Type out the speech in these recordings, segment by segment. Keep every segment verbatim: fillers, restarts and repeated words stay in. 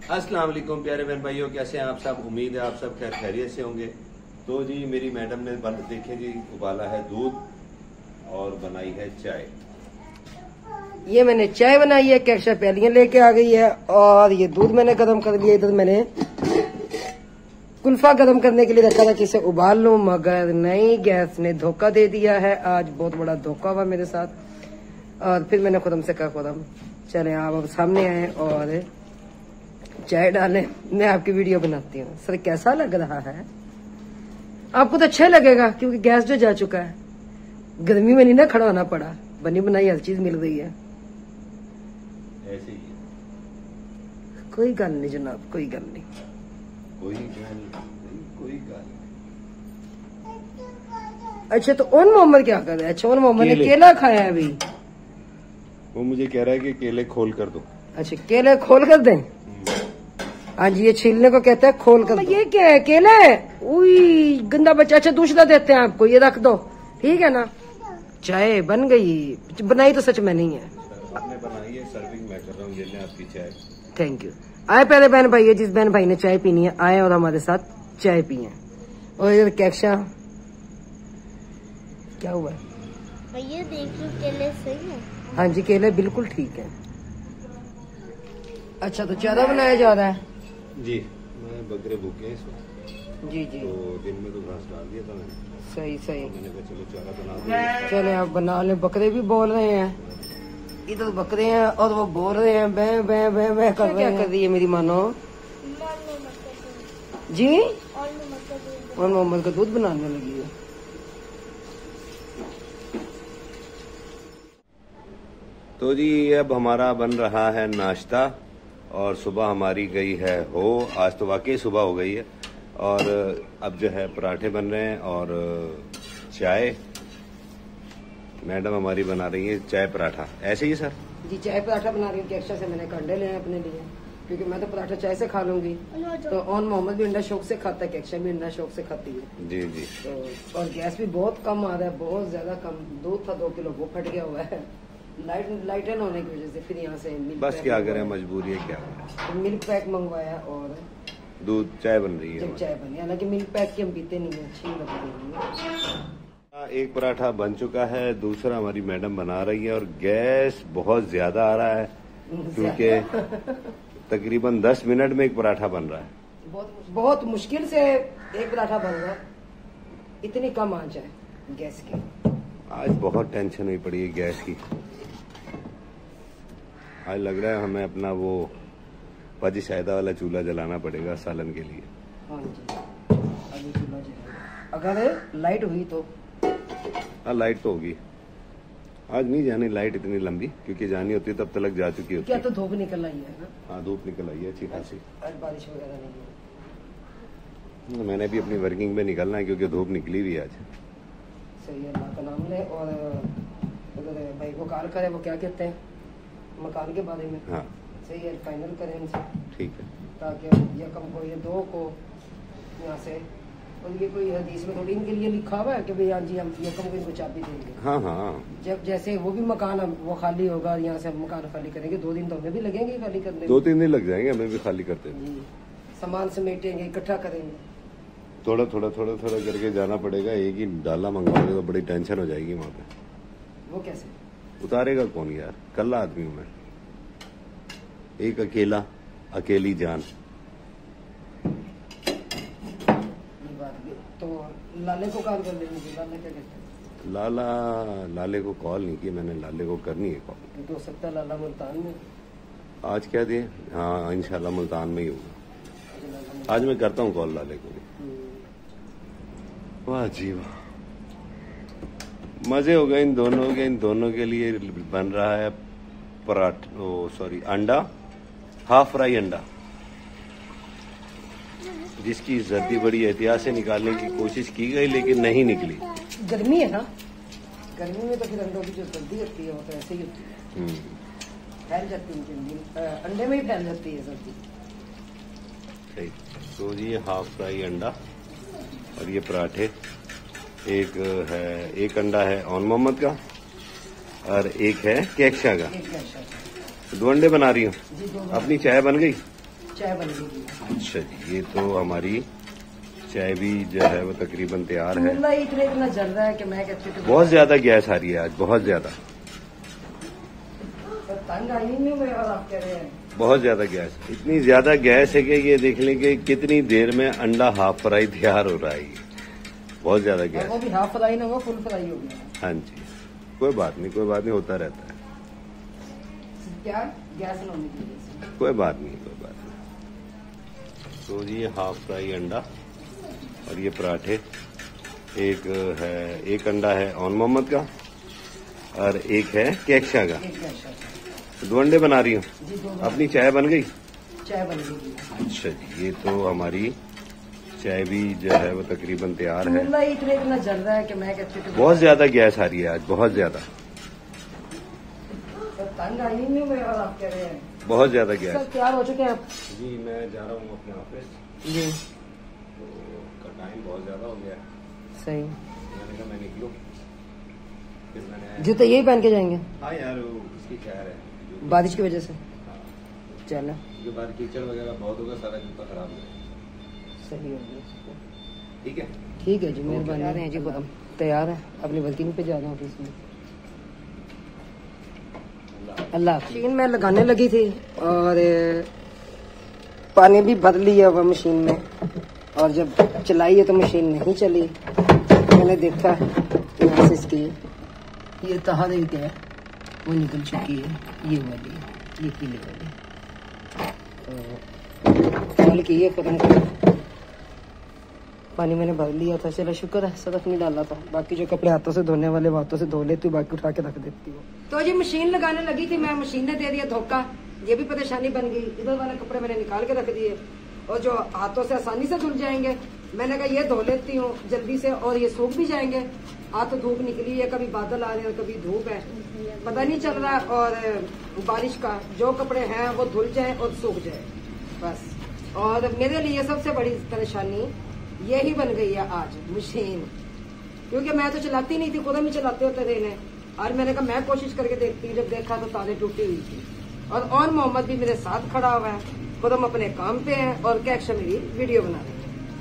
अस्सलाम वालेकुम प्यारे बहन भाइयों, कैसे हैं आप सब। उम्मीद है आप सब खैर खैरियत से होंगे। तो जी मेरी मैडम ने बन देखे जी उबाला है दूध और बनाई है चाय। ये मैंने चाय बनाई है, कैक्शा प्यालियां लेके आ गई है और ये दूध मैंने गर्म कर लिया। इधर मैंने कुल्फा गर्म करने के लिए रखा था कि इसे उबाल लूं, मगर नहीं, गैस ने धोखा दे दिया है। आज बहुत बड़ा धोखा हुआ मेरे साथ और फिर मैंने खुदम से कहा खुदम चले आप अब सामने आए और चाय डालें, मैं आपकी वीडियो बनाती हूँ। सर कैसा लग रहा है आपको? तो अच्छा लगेगा क्योंकि गैस जो जा चुका है, गर्मी में नहीं ना खड़ा होना पड़ा, बनी बनाई हर चीज मिल रही है। ऐसे ही कोई गल नहीं जनाब, कोई गल नहीं, कोई गल नहीं, कोई गल। अच्छा तो ओन मोहम्मद क्या कर रहा है? अच्छा ओन मोहम्मद ने केला खाया है अभी। वो मुझे कह रहा है कि केले खोल कर दो। अच्छा केले खोल कर दें? हाँ जी, ये छीलने को कहता है खोल कर। ये क्या है? केला है? उई गंदा बच्चा। अच्छा दूसरा देते हैं आपको, ये रख दो, ठीक है ना। चाय बन गई, बनाई तो सच में नहीं है, आपने बनाई है, सर्विंग मैं कर रहा हूँ। ये लें आपकी चाय। Thank you. आए पहले बहन भाई, जिस बहन भाई ने चाय पीनी है आए और हमारे साथ चाय पिए। और इधर कैक्शा क्या हुआ है? भैया देखिए केले सही है। हाँ जी केले बिल्कुल ठीक है। अच्छा तो ज्यादा बनाया जा रहा है जी। मैं बकरे भूखे हैं इस वक्त। जी जी। तो दिन में तो घास डाल दिया था मैंने। सही सही। तो मैंने कहा चलो चारा बना दिया। चले आप बना ले। बकरे भी बोल रहे हैं, इधर बकरे हैं और वो बोल रहे हैं बै बै बै बै कर रहे हैं। क्या कर रही है मेरी मानो जी? और मोहम्मद का दूध बनाने लगी है। तो जी अब हमारा बन रहा है नाश्ता और सुबह हमारी गई है हो। आज तो वाकई सुबह हो गई है और अब जो है पराठे बन रहे हैं और चाय। मैडम हमारी बना रही है चाय पराठा। ऐसे ही सर जी चाय पराठा बना रही हूँ। कैक्शा से मैंने अंडे ले अपने लिए क्योंकि मैं तो पराठा चाय से खा लूंगी। तो ऑन मोहम्मद भी अंडा शौक से खाता है, कैक्शा भी अंडा शौक से खाती है। जी जी। तो और गैस भी बहुत कम आ रहा है, बहुत ज्यादा कम। दूध था दो किलो वो फट गया हुआ है लाइट लाइटन होने की वजह से। फिर यहाँ से बस क्या करें, मजबूरी है, क्या करें। तो मिल्क पैक मंगवाया और दूध चाय बन रही है। जब चाय बनी, हालांकि मिल्क पैक की हम पीते नहीं है, अच्छी लगती है। एक पराठा बन चुका है, दूसरा हमारी मैडम बना रही है और गैस बहुत ज्यादा आ रहा है क्योंकि तकरीबन दस मिनट में एक पराठा बन रहा है। बहुत बहुत मुश्किल से एक पराठा बन रहा है, इतनी कम आंच है गैस की। आज बहुत टेंशन हुई पड़ी है गैस की। आज लग रहा है हमें अपना वो पजी शायदा वाला चूल्हा जलाना पड़ेगा सालन के लिए। हाँ जी, अभी चूल्हा जलाएंगे। अगर लाइट हुई तो हाँ लाइट तो होगी। आज नहीं जानी लाइट इतनी लंबी, क्योंकि जानी होती तब तक जा चुकी होती। क्या तो धूप निकल आई है ना? हाँ धूप निकल आई है अच्छी खासी। आज बारिश वगैरह नहीं है। मैंने भी अपनी वर्किंग में निकलना है क्योंकि धूप निकली हुई है आज। सही है, अल्लाह का नाम ले। और अगर भाई वो कॉल करे, वो क्या कहते हैं मकान के बारे में? हाँ सही है, फाइनल करें इनसे, ठीक है, ताकि यकम को ये दो को यहाँ से। और ये कोई हदीस में थोड़ी इनके लिए लिखा हुआ है कि भाई हाँ जी हम यकम को इनको चाबी देंगे। हाँ हाँ। जब जैसे वो भी मकान वो खाली होगा और यहाँ से हम मकान खाली करेंगे, दो दिन तो हमें भी लगेंगे खाली करने। दो तीन दिन लग जाएंगे हमें भी खाली करते हैं जी। सामान समेटेंगे, इकट्ठा करेंगे, थोड़ा थोड़ा थोड़ा थोड़ा करके जाना पड़ेगा। एक ही डाला मंगवाओगे तो बड़ी टेंशन हो जाएगी वहाँ पे। वो कैसे उतारेगा कौन यार, कल्ला आदमी हूँ मैं, एक अकेला अकेली जान। ये बात भी तो लाले को कॉल कर देंगे। लाला क्या कहते हैं? लाला लाले को कॉल नहीं की मैंने, लाले को करनी है कॉल। तो हो सकता है लाला मुल्तान में। आज क्या दिए? हाँ इंशाल्लाह मुल्तान में ही होगा। आज मैं करता हूँ कॉल लाले को भी। वाह जी वाह, मजे हो गए इन दोनों के। इन दोनों के लिए बन रहा है पराठा, ओ सॉरी अंडा, हाफ फ्राई अंडा, जिसकी जर्दी बड़ी एहतियात से निकालने की कोशिश की गई लेकिन नहीं निकली। गर्मी है ना, गर्मी में तो फिर अंडों की जो सर्दी होती है वो तो ऐसे ही होती है, फैल जाती है जल्दी, अंडे में ही फैल जाती है सर्दी। सही। तो जी ये हाफ फ्राई अंडा और ये पराठे। एक है, एक अंडा है ऑन मोहम्मद का और एक है कैक्शा का। दो अंडे बना रही हूँ। अपनी चाय बन गई। चाय बन गई। अच्छा जी, ये तो हमारी चाय भी जो है वो तकरीबन तैयार है। इतना इतना जल रहा है कि मैं कहती हूँ बहुत ज्यादा गैस आ रही है आज, बहुत ज्यादा, तंग आई नहीं मैं, और आप कह रहे हैं बहुत ज्यादा गैस। इतनी ज्यादा गैस है कि ये देख लें कि कितनी देर में अंडा हाफ फ्राई तैयार हो रहा है। बहुत ज्यादा गैस। वो भी हाफ फ्राई ना हो, फुल फ्राई हो गया। हाँ जी, कोई बात नहीं, कोई बात नहीं, होता रहता है। क्या गैस न होने की वजह से। कोई बात नहीं, कोई बात नहीं। तो जी ये हाफ फ्राई अंडा और ये पराठे, एक है, एक अंडा है ऑन मोहम्मद का और एक है कैक्शा का। दो अंडे बना रही हूँ। अपनी चाय बन गई? चाय बन गई। अच्छा जी, ये तो हमारी चाय भी जो है वो तकरीबन तैयार है। इतना इतना जल रहा है कि मैं कहती हूँ बहुत ज्यादा गैस आ रही है आज, बहुत ज्यादा, तंग आई नहीं मैं, और आप कह रहे हैं बहुत ज्यादा गैस। तैयार हो चुके हैं आप? जी मैं जा रहा हूँ अपने ऑफिस। जी तो का टाइम बहुत ज्यादा हो गया। सही। मैंने कहा मैं निकलूँ, फिर मैंने जूते यही पहन के जाएंगे? हाँ यार, वो इसकी खैर है, बारिश की वजह से। चलो जो बाहर कीचड़ वगैरह बहुत होगा, सारा जूता खराब हो जाएगा। सही हो गया। ठीक है, ठीक है जी, मेहरबानी। आ रहे हैं जी, खुद हम तैयार है, अपनी बल्कि पे जा रहे हैं ऑफिस में। अल्लाह। मशीन में लगाने लगी थी और पानी भी भर लिया हुआ मशीन में, और जब चलाई है तो मशीन नहीं चली। मैंने देखा यहाँ से इसकी ये तहार है वो निकल चुकी है, ये वाली, ये पीले वाली कल की ये खत्म कर। पानी मैंने भर लिया था, चलो शुक्र है सरफ नहीं डाला था। बाकी जो कपड़े हाथों से धोने वाले हाथों से धो लेती हूँ, बाकी उठा के रख देती हूँ। तो ये मशीन लगाने लगी थी मैं, मशीन ने दे दिया धोखा, ये भी परेशानी बन गई। इधर वाले कपड़े मैंने निकाल के रख दिए, और जो हाथों से आसानी से धुल जाएंगे, मैंने कहा ये धो लेती हूँ जल्दी से, और ये सूख भी जाएंगे। आज तो धूप निकली है, कभी बादल आ रहे हैं, कभी धूप है, पता नहीं चल रहा। और बारिश का जो कपड़े हैं वो धुल जाए और सूख जाए बस। और मेरे लिए सबसे बड़ी परेशानी यही बन गई है आज, मशीन, क्योंकि मैं तो चलाती नहीं थी, खुद ही चलाते होते थे इन्हें। और मैंने कहा मैं कोशिश करके देखती हूँ, जब देखा तो तारे टूटी हुई थी। और और मोहम्मद भी मेरे साथ खड़ा हुआ है, खुद हम अपने काम पे हैं और कैक्शा मेरी वीडियो बना रहे हैं।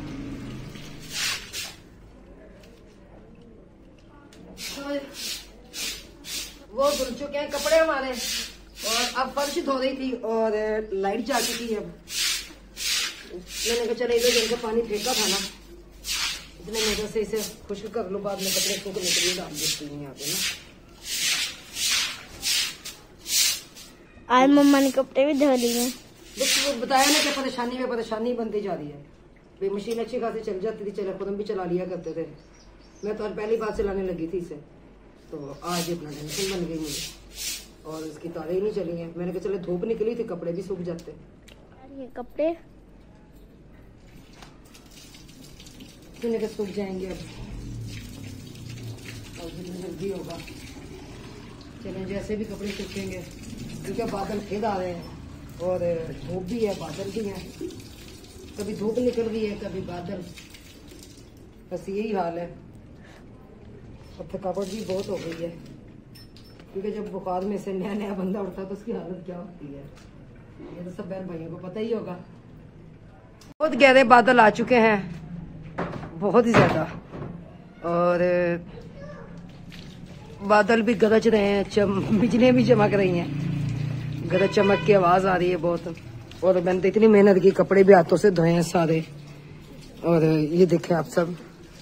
वो धुल चुके हैं कपड़े हमारे, और अब फर्श धो रही थी और लाइट जा चुकी है। अब मैंने कहा चले इधर इनका पानी फेंका था ना, इतने मजा से इसे खुश्क कर लो, बाद में कपड़े सूखने के लिए डाल देती हूँ यहाँ पे ना। आज मम्मा ने कपड़े भी धो लिए। वो बताया ना कि परेशानी में परेशानी बनती जा रही है। भाई मशीन अच्छी खासी चल जाती थी, चले खुद हम भी चला लिया करते थे। मैं तो पहली बार चलाने लगी थी इसे, तो आज अपना टेंशन बन गई मुझे, और इसकी तारें ही नहीं चली हैं। मैंने कहा चले धूप निकली थी, कपड़े भी सूख जाते। ये कपड़े मैंने कहा सूख जाएंगे अब, और जितनी जल्दी होगा। चले जैसे भी कपड़े सूखेंगे, क्योंकि बादल फिर आ रहे हैं, और धूप भी है, बादल भी है, कभी धूप निकल रही है, कभी बादल, बस यही हाल है। अब थकावट भी बहुत हो गई है, क्योंकि जब बुखार में से नया नया बंदा उठता है तो उसकी हालत क्या होती है, ये तो सब बहन भाइयों को पता ही होगा। बहुत गहरे बादल आ चुके हैं, बहुत ही ज्यादा, और बादल भी गरज रहे हैं, चम बिजलियां भी चमक रही हैं, गरज चमक की आवाज आ रही है बहुत। और मैंने तो इतनी मेहनत की, कपड़े भी हाथों से धोए हैं सारे, और ये देखें आप सब,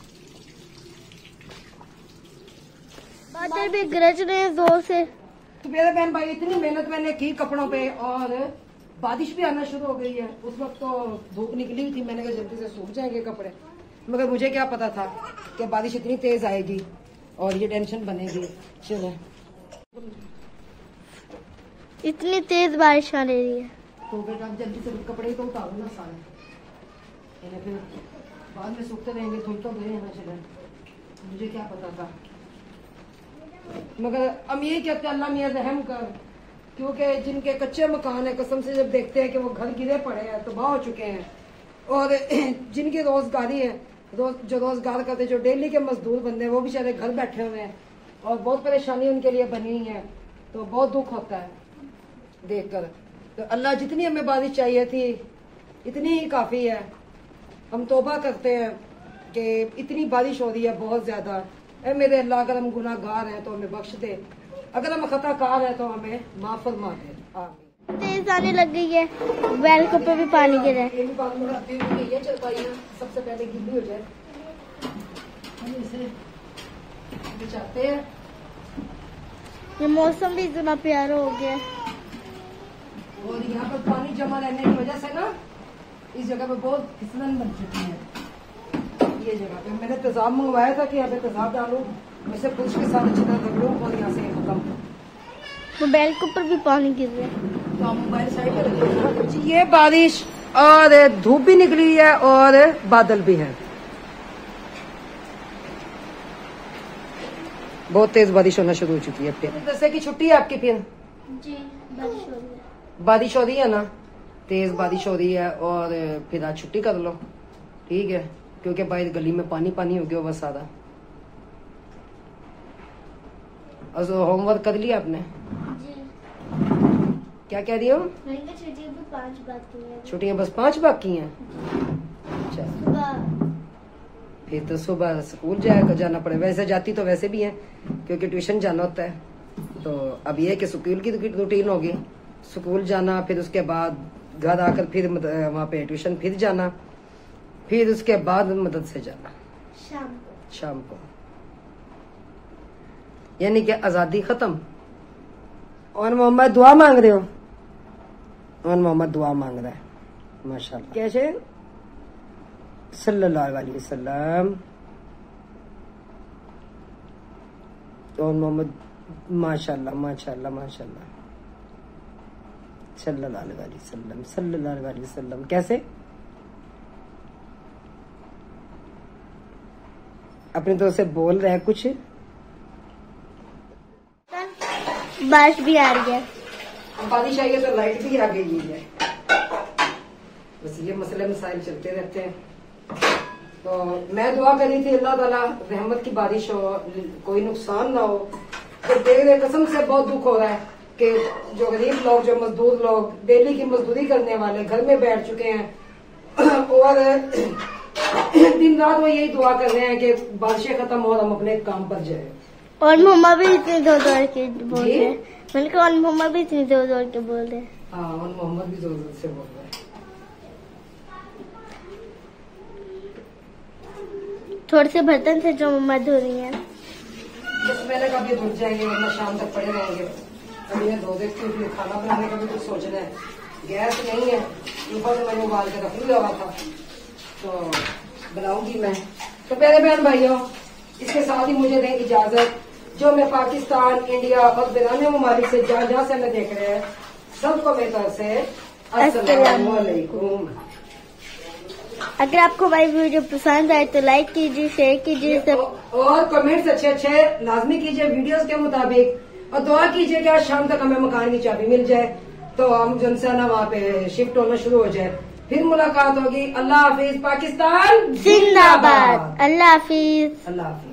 बादल भी गरज रहे हैं जोर से। तो मेरे बहन भाई इतनी मेहनत मैंने की कपड़ों पे, और बारिश भी आना शुरू हो गई है। उस वक्त तो धूप निकली हुई थी, मैंने कहा जल्दी से सूख जाएंगे कपड़े, मगर मुझे क्या पता था कि बारिश इतनी तेज आएगी और ये टेंशन बनेगी। चलो इतनी तेज बारिश आ रही है, तो बेटा आप जल्दी से कपड़े ही तो उतारो ना सारे, इन्हें फिर बाद में सूखते रहेंगे, धुल तो गए हैं ना। चले मुझे क्या पता था, मगर हम यही कहते हैं अल्लाह मियां रहम कर, क्योंकि जिनके कच्चे मकान है कसम से जब देखते हैं कि वो घर गिरे पड़े हैं, तबाह हो चुके हैं, और जिनकी रोजगारी है, रोज जो रोजगार करते, जो डेली के मजदूर बंदे हैं, वो बेचारे घर बैठे हुए हैं, और बहुत परेशानी उनके लिए बनी हुई है। तो बहुत दुख होता है देखकर। तो अल्लाह जितनी हमें बारिश चाहिए थी इतनी ही काफी है। हम तौबा करते हैं कि इतनी बारिश हो रही है बहुत ज्यादा। ऐ मेरे अल्लाह, अगर हम गुनाहगार हैं तो हमें बख्श दे, अगर हम खताकार हैं तो हमें माफ फरमा दे। आमीन। तेज आने लग गई है, बैल के ऊपर भी पानी गिर रहा है। ये भी बात में आती हुई ये चल पाई ना, सबसे पहले गीली हो जाए, हम इसे बिछाते हैं। ये मौसम भी इतना प्यारा हो गया है। और यहाँ पर पानी जमा रहने की वजह से ना इस जगह पे बहुत फिसलन बन चुकी है। ये जगह पे मैंने तेजाब मंगवाया था कि यहाँ पे तेजाब डालूं, वैसे पुरुष के साथ अच्छी तरह कर लूं और यहाँ से खत्म। मोबाइल के ऊपर भी पानी गिर रहा है। तो हम मोबाइल साइड पे रखिए जी। ये बारिश और धूप भी निकली है और बादल भी है। बहुत तेज बारिश होना शुरू हो चुकी है। फिर जैसे कि छुट्टी है आपकी, फिर जी बारिश हो रही है। बारिश हो रही है ना, तेज बारिश हो रही है और फिर आज छुट्टी कर लो, ठीक है, क्योंकि बाहर गली में पानी पानी हो गया बस सारा। और होमवर्क कर लिया आपने? जी। क्या कह रही हो? छुट्टियां भी पांच बाकी हैं। छुट्टियां बस पांच बाकी हैं। अच्छा, सुबह फिर तो सुबह स्कूल जाएगा जाना पड़े। वैसे जाती तो वैसे भी है क्योंकि ट्यूशन जाना होता है। तो अब ये है कि स्कूल की रूटीन होगी, स्कूल जाना, फिर उसके बाद घर आकर फिर वहाँ पे ट्यूशन फिर जाना, फिर उसके बाद मदद से जाना शाम को। शाम को, यानी कि आजादी खत्म। और मोहम्मद दुआ मांग रहे हो? और मोहम्मद दुआ मांग रहा है, माशाल्लाह। कैसे? सल्लल्लाहु अलैहि वसल्लम। और मोहम्मद माशाल्लाह माशाल्लाह माशाल्लाह, सल्लल्लाहु अलैहि वसल्लम सल्लल्लाहु अलैहि वसल्लम। कैसे? अपने दोस्त से बोल रहे हैं कुछ? बारिश भी आ रही है। बारिश आई है तो लाइट भी आ गई है। बस ये मसले मसाइल चलते रहते हैं। तो मैं दुआ कर रही थी अल्लाह ताला रहमत की बारिश हो, कोई नुकसान ना हो। तो देख रहे कसम से बहुत दुख हो रहा है कि जो गरीब लोग, जो मजदूर लोग, डेली की मजदूरी करने वाले घर में बैठ चुके हैं और दिन रात वो यही दुआ कर रहे हैं कि बारिशें खत्म हो और हम अपने काम पर जाए। और मम्मा भी इतनी दो दौड़ के बोल रहे हैं। मैंने कहा और मम्मा भी इतनी दो दौड़ के बोल रहे हैं। हाँ, और मोहम्मद भी जोर जोर से बोल रहे हैं। थोड़े से बर्तन से जो मम्मा धो रही है। बस मैंने कहा भी धुल जाएंगे वरना शाम तक पड़े रहेंगे। अभी मैं धो देती हूँ, खाना बनाने का भी कुछ सोचना है। गैस नहीं है, ऊपर से मैंने उबाल के रख लिया हुआ था, तो बनाऊंगी मैं। तो प्यारे बहन भाइयों, इसके साथ ही मुझे दें इजाजत। जो मैं पाकिस्तान, इंडिया और बिराने ममालिक से जहाँ जहाँ से हमें देख रहे हैं, सबको मेरी तरफ से अस्सलाम वालेकुम। अगर आपको हमारी वीडियो पसंद आए तो लाइक कीजिए, शेयर कीजिए सब। और कमेंट्स अच्छे अच्छे लाजमी कीजिए वीडियोस के मुताबिक, और दुआ कीजिए कि आज शाम तक हमें मकान की चाबी मिल जाए तो हम जनसा ना वहाँ पे शिफ्ट होना शुरू हो जाए। फिर मुलाकात होगी। अल्लाह हाफिज। पाकिस्तान जिंदाबाद। अल्लाह हाफिज। अल्लाह हाफिज।